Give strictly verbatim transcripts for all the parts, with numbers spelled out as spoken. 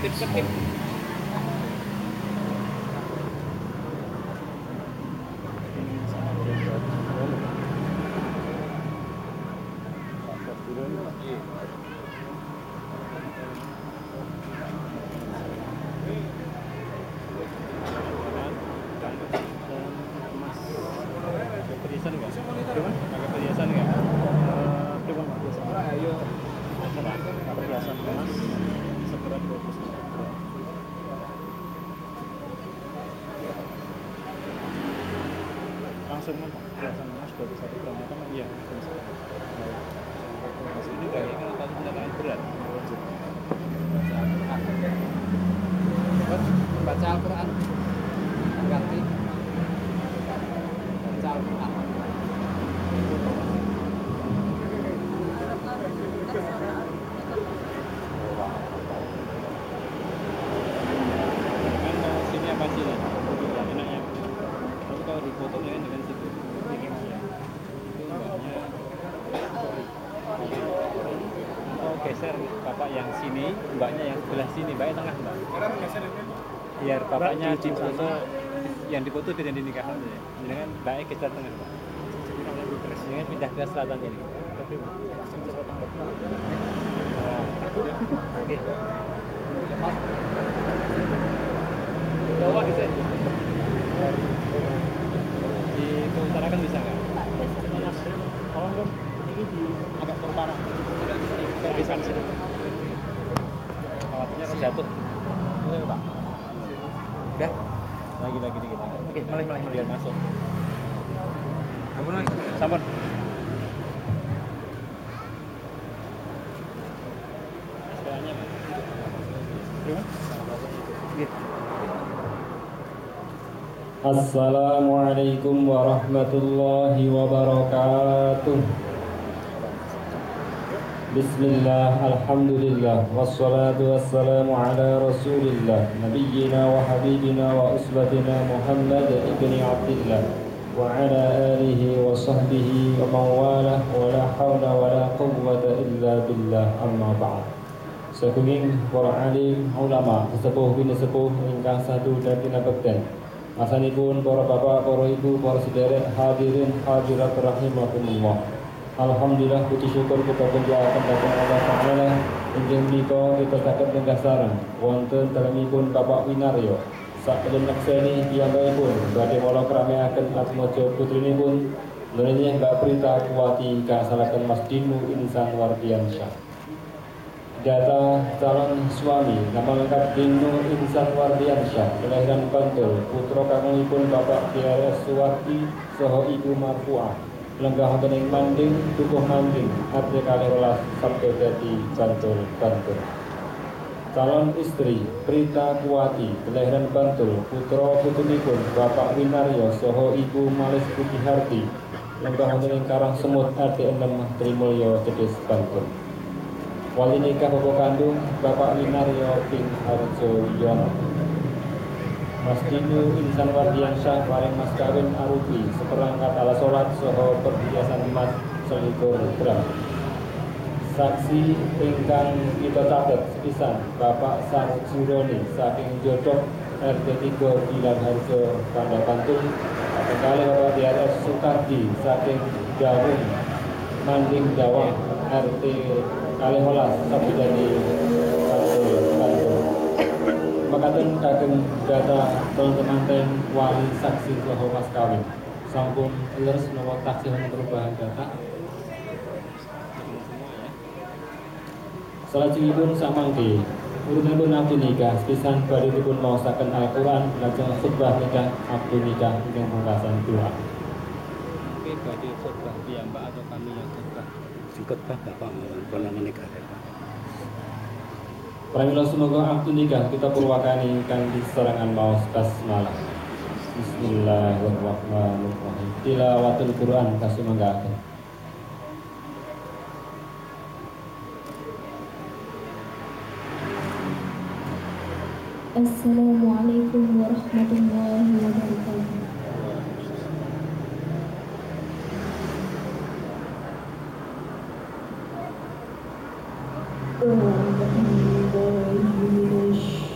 ketip-ketip. Perhiasan enggak? Pakai perhiasan enggak? Coba Pak perhiasan. Ayo. Perhiasan emas seberat dua puluh sembilan gram. Langsung Pak, perhiasan emas dua puluh satu gram kan? Iya. Mas ini kayaknya kalau tahu kendaraan berat. Baca Al-Quran ganti baca Al-Quran. Kan mau sini apa sini? Ya, enaknya. Tapi kalau di foto kan dengan situ. Itu mbaknya. Atau geser bapak yang sini, mbaknya yang sebelah sini, mbaknya tengah mbak. Biar bapaknya di foto, yang di foto tidak dinikahkan ya. Jadi kan mbaknya geser tengah mbak. Jadi pindah ke selatan ini. Oke. Coba di sini. Diutarakan bisa nggak? Tolong dong, ini di agak terparah. Bisa sih. Khawatirnya kan jatuh. Boleh Pak. Udah. Lagi lagi dikit. Oke, mulai mulai biar masuk. Sampun lagi. Sampun. Sebenarnya. Assalamualaikum warahmatullahi wabarakatuh. Bismillah, alhamdulillah, wassalatu wassalamu ala rasulillah, nabiyyina wa habibina wa usbatina Muhammad ibni Abdillah wa ala alihi wa sahbihi wa mawalah wa la hawla wa la quwwata illa billah, amma ba'd. Sagunging para alim ulama sesepuh bini sepuh ingkang satu dan kinabekten asanipun para bapak, para ibu, para sederek hadirin hadirat rahimakumullah. Alhamdulillah puji syukur kita panjatkan dhateng Allah Taala inggih menika kita saged lenggah sareng wonten dalemipun Bapak Winaryo sakelem nekseni piyambakipun badhe kula krameaken asmaja putrinipun Nuriyah Mbak Prita Kuwati kasalaken Mas Dinu Insan Wardiansyah. Data calon suami nama lengkap Dinu Insan Wardiansyah, kelahiran Bantul, putra kakangipun Bapak D R S Suwardi saha Ibu Marfuah. Lenggah wonten ing Manding, Dukuh Manding, R T kalih welas Sabtu Dadi Bantul, Bantul. Calon istri Prita Kuwati, kelahiran Bantul, putra putrinipun Bapak Winaryo saha Ibu Malis Putiharti. Lenggah wonten ing Karang Semut, R T enam Trimulyo, Cedes, Bantul. Wali nikah bapak kandung Bapak Winaryo Ping Harjo Yono. Mas Dinu Insan Wardiansyah paring mas kawin arupi seperangkat alat sholat soho perhiasan emas selikur gram. Saksi ingkang kita catat sepisan Bapak Sarjuroni saking Jodok R T tiga Bilang Harjo Panda Bantul. Kali Bapak D R S Sukardi saking Dawung Manding Dawang R T kali holas Sabtu Dadi Bantul, Bantul. Makaten kagem data teman-teman wali saksi saha mas kawin sampun leres menawa taksih perubahan data. Salajengipun samangke urutipun abdi nikah sepisan badhe dipun maosaken Al-Qur'an lajeng khutbah nikah abdi nikah ingkang pungkasan doa. Oke, badhe khutbah piyambak atau kami yang khutbah? Khutbah Bapak mawon nikah. Pramila semoga aktu nikah kita purwakani kan di serangan maos basmalah. Bismillahirrahmanirrahim. Tilawatul Quran kasumanggaken. Assalamualaikum warahmatullahi wabarakatuh. Oh,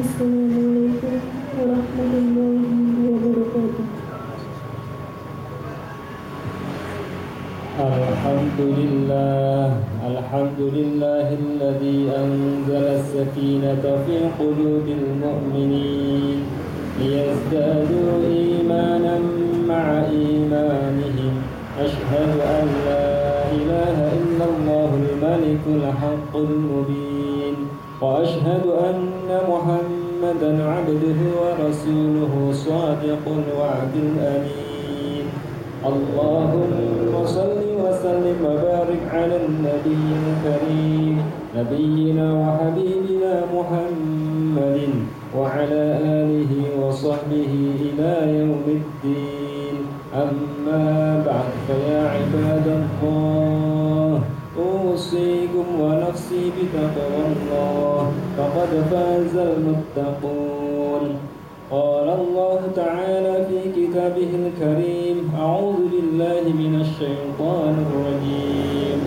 Assalamualaikum warahmatullahi wabarakatuh. Alhamdulillah, alhamdulillahilladzi anzala as-sakinata fi qulubil mu'minin liyazdadu imanan ma'a imanihim. Ashhadu an la ilaha illallahul malikul haqqul mubin wa ashhadu anna Muhammadan 'abduhu wa rasuluhu shadiqul wa'dil amin. Allahumma salli wa sallim wa barik 'alan nabiyyil karim nabiyyina wa habibina Muhammadin wa 'ala alihi wa sahbihi ila yaumiddin. Amma ba'd, fa ya 'ibadallah, usikum wa nafsi bitaqwallah, faqad fazal muttaqun. Qala Allah Ta'ala fi kitabihil karim, a'udzu billahi minasy syaithanir rajim.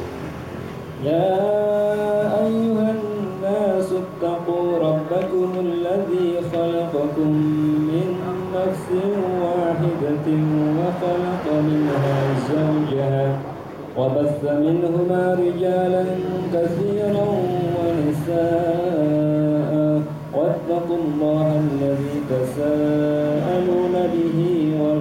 Ya ayyuhan nasu ittaqu rabbakumul ladzi khalaqakum min nafsin wahidatin wa khalaqa minha zawjaha wa batha minhuma rijalan katsiran wa nisaa'a wattaqullaha alladzi tasaaluna bihi wal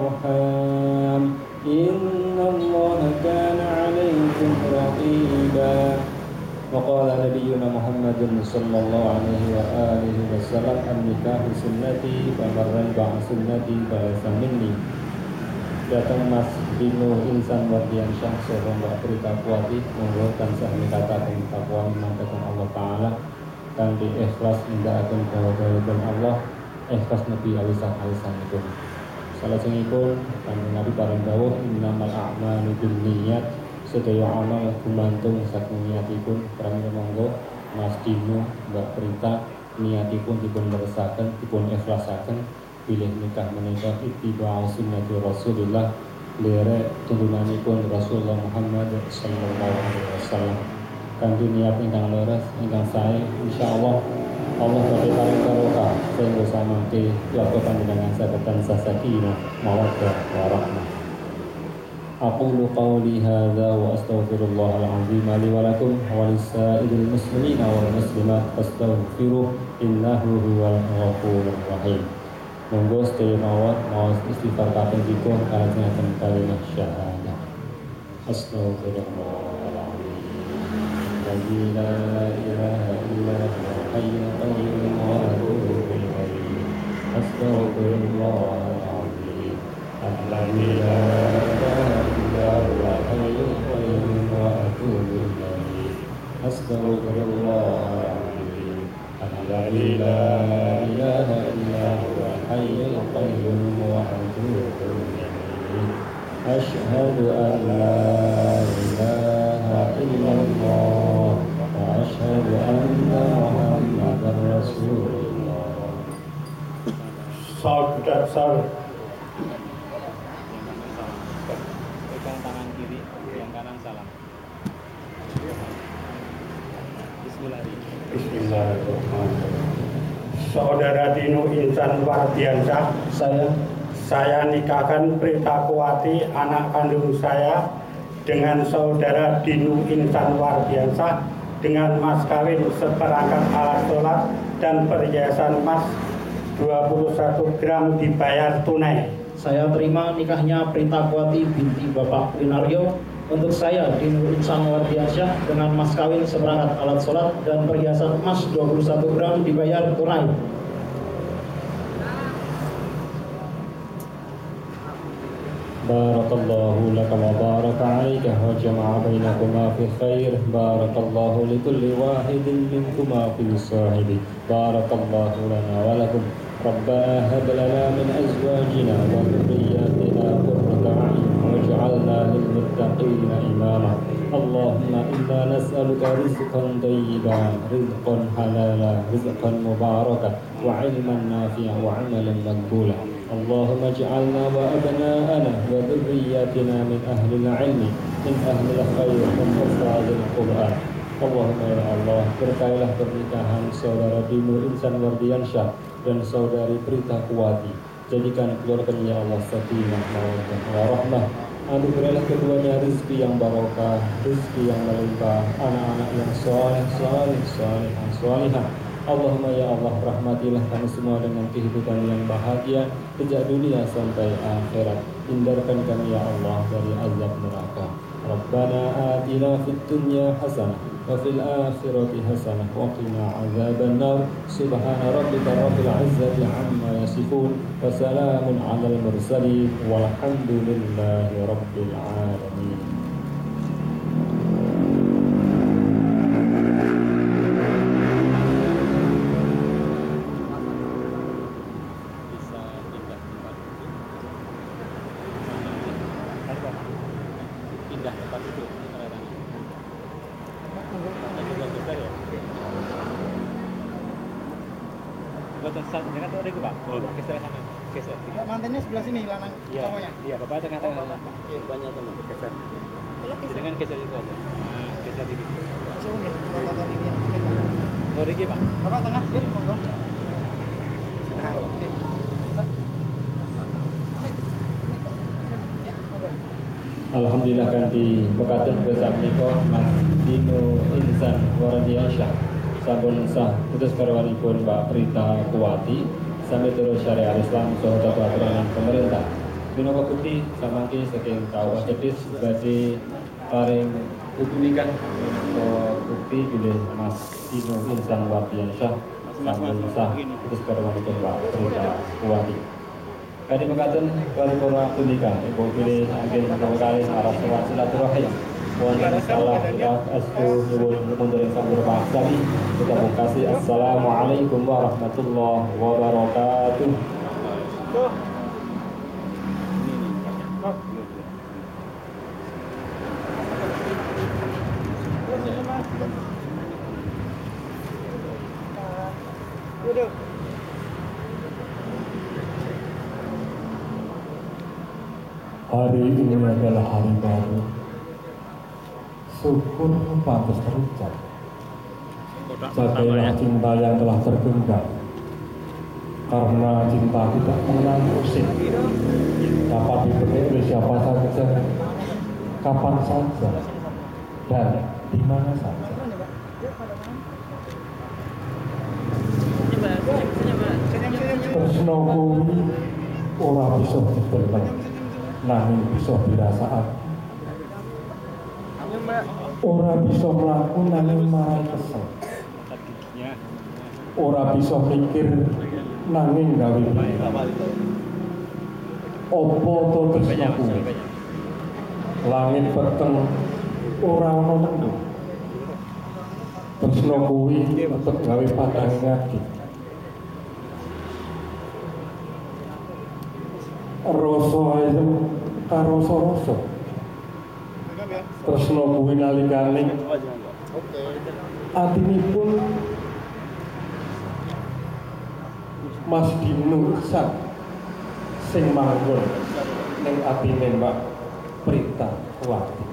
arham innallaha kana 'alaykum raqiba. وقال نبينا محمد صلى الله عليه وآله وسلم النكاح sunnati faman ragiba an sunnati falaysa minni. Datang Mas Dino Insan Wardiansyah seorang mbak berita kuati monggo tansah nikataken takwa mangkaten Allah Ta'ala kanthi ikhlas nindakaken dawa-dawuhipun Allah, ikhlas nebi alisan-alisanipun. Salajengipun kanthi Nabi paring dawuh innamal a'malu binniyat, sedaya amal gumantung saking niatipun. Pramila monggo Mas Dino Mbak Prita niatipun dipun leresaken, dipun ikhlasaken bilih nikah menika ittiba'u sunnati Rasulillah, lere tuntunanipun Rasulullah Muhammad sallallahu alaihi wasallam. Kanthi niat ingkang leres ingkang sae insyaallah Allah badhe paring barokah sehingga samangke kula panjenengan saged tansah sakinah mawaddah warahmah. Aqulu qawli hadza wa astaghfirullahal azim li wa lakum wa lisa'iril muslimina wal muslimat fastaghfiruh innahu huwal ghafurur rahim. Monggo sedaya mawon maos istighfar kaping tiga kalajengaken kalimat syahadah. Astaghfirullahal azim la ilaha illa huwal hayyul qayyum wa atubu ilaihi. Astaghfirullahal azim alladzi la ilaha illa huwal hayyul qayyum wa atubu ilaihi. Astaghfirullahal azim alladzi la ilaha illa huwal hayyul qayyum wa atubu ilaihi. Asyhadu an la ilaha illallah wa asyhadu anna Muhammadar Rasulullah. Saudara saudara pegang tangan kiri, yang kanan salam. Bismillahirrahmanirrahim. Bismillahirrahmanirrahim. Saudara Dino Insan Wardiansyah, Saya saya nikahkan Prita Kuwati, anak kandung saya, dengan saudara Dino Insan Wardiansyah dengan mas kawin seperangkat alat sholat dan perhiasan emas dua puluh satu gram dibayar tunai. Saya terima nikahnya Prita Kuwati binti Bapak Winaryo untuk saya Dino Insan Wardiansyah dengan mas kawin seperangkat alat sholat dan perhiasan emas dua puluh satu gram dibayar tunai. Barakallahu laka wa baraka alaika wa jama'a bainakuma fi khair. Barakallahu likulli wahidin minkuma fi sahibi. Barakallahu lana wa lakum. Rabbana hab lana min azwajina wa dhurriyyatina qurrata a'yun waj'alna lil muttaqina imama. Allahumma inna nas'aluka rizqan thayyiban, rizqan halala, rizqan mubarakan, wa ilman nafi'an wa 'amalan maqbulan. اللهم اجعلنا وأبناءنا وذرياتنا من أهل العلم من أهل الخير من حفاظ القرآن. Allahumma ya Allah, berkailah pernikahan saudara Dinu Insan Wardiansyah dan saudari Prita Kuwati. Jadikan keluarganya ya Allah sakinah mawaddah warahmah. Anugerahilah keduanya rezeki yang barokah, rezeki yang melimpah, anak-anak yang soleh, soleh, solehah, solehah. Allahumma ya Allah, rahmatilah kami semua dengan kehidupan yang bahagia sejak dunia sampai akhirat. Hindarkan kami ya Allah dari azab neraka. Rabbana atina fid dunya hasanah wa fil akhirati hasanah wa qina azabannar. Subhana rabbika rabbil izzati amma yasifun wa salamun alal mursalin walhamdulillahi rabbil alamin. Pindah tempat itu buatan saat jangan tuh ada gue pak, geser sana, geser. Mantannya sebelah sini lanang Iya, iya bapak tengah-tengah. Oke, banyak teman. Geser. Dengan geser itu aja. Nah, geser dikit. Oh, Riki pak. Bapak tengah, ya, monggo. Alhamdulillah kanthi bekaten besak menika Mas Dino Insan Wardiansyah sampun sah putus garwanipun Mbak Prita Kuwati sami terus syariat Islam saha tata aturan pemerintah. Minangka bukti samangke saking kawah jedis badhe paring buku nikah minangka bukti bilih Mas Dino Insan Wardiansyah sampun sah putus garwanipun Mbak Prita Kuwati. Kali mekaten paripurna punika ibu pilih angin kali arah sowan silaturahim. Mohon salah maaf astu nyuwun mundur sampun paksani. Kita kasih assalamualaikum warahmatullahi wabarakatuh. Duduk. Hari ini adalah hari baru. Syukur pantas terucap. Jagailah cinta yang telah tergenggam. Karena cinta tidak mengenal musim. Dapat dipetik oleh siapa saja, kapan saja, dan di mana saja. Tresno kuwi ora bisa dibeleng. Nanging bisa dirasaan. Ora bisa mlaku nanging marang kesel. Ora bisa mikir nanging gawe pikiran. Opo to tresno kuwi? Langit peteng ora ana mendung. Tresno kuwi tetep gawe pandangan ati. Rasa ayem karo rasa. Tresno kuwi nalikane atinipun Mas Dino Insan sing manggon ning atine Mbak Prita Kuwati.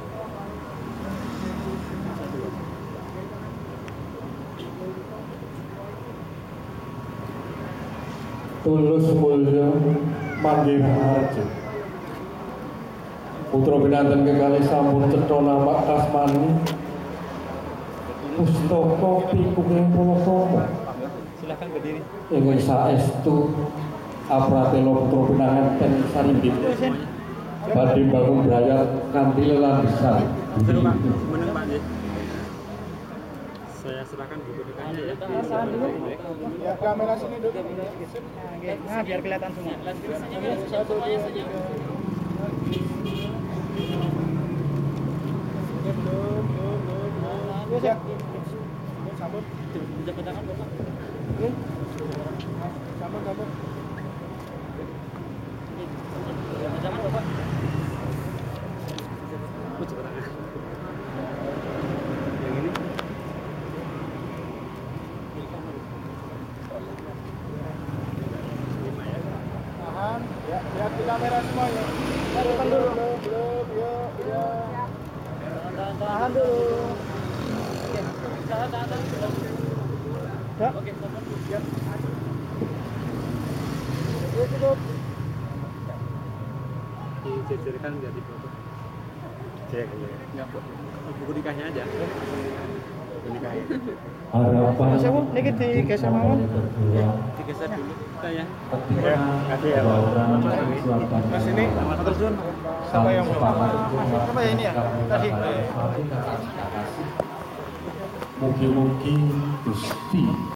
Tulus mulya manggih rahaja. Putra pinanten kekalih sampun cetha nama kasmani pustaka pikunging Pulasama. Silakan berdiri. Ingkang saestu apratela putra pinanten sarimbit badhe bangun brayat kanthi lelandesan. Meneng Pak Nggih. Saya silakan buku depannya ya. Ya, kamera sini duduk. Nah, biar kelihatan semua. Satu, dua, tiga. Ya. Sambut. Jabat tangan, Bapak. Sambut, sambut. Jabat tangan, Bapak. Yang ini. Tahan, ya, lihat di kamera semua ya. Tahan dulu, belum, belum, yuk, yuk. Tahan dulu. Dijejerkan jadi foto. Cek ya. Buku nikahnya aja. Buku nikahnya. Harapan Niki digeser mawon. Digeser dulu kita ya. ketika Kasih ya, Pak. bauran suasana Mas ini matur suwun. saling sepakat untuk Apa ya ini ya? Tadi. Mugi-mugi Gusti